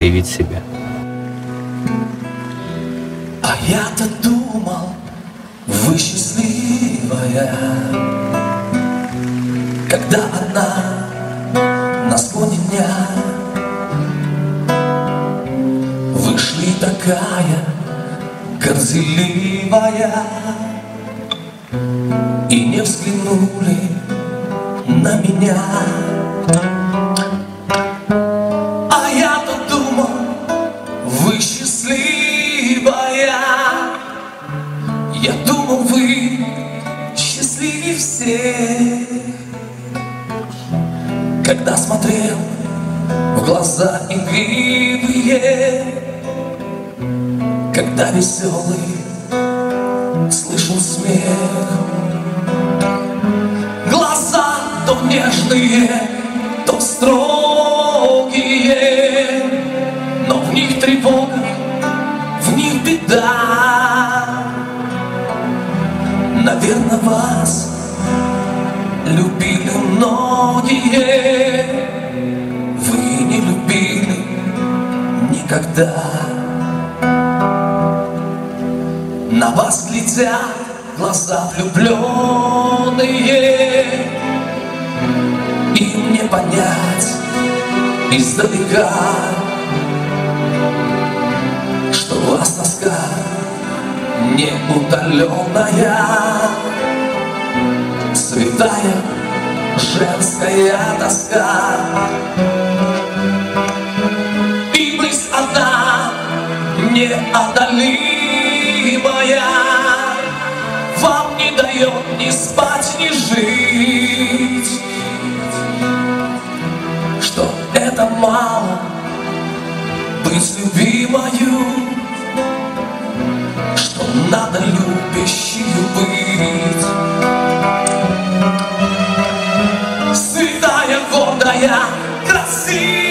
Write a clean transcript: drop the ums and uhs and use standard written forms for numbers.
проявить себя. А я-то думал, вы счастливая, когда одна на склоне дня вышли такая горделивая и не взглянули на меня. А я-то думал, вы счастливая, я думал, вы счастливее всех, когда смотрел в глаза игривые, когда веселый слышал смех. Глаза то нежные, то строгие, но в них тревога, в них беда. Наверное, вас любили многие, вы не любили никогда. На вас глядят глаза влюбленные, им не понять издалека, что у вас тоска неутоленная, святая женская тоска. И мысль одна неодолимая вам не дает ни спать, ни жить, что это мало быть любимою, что надо любящую быть. Святая, гордая, красивая,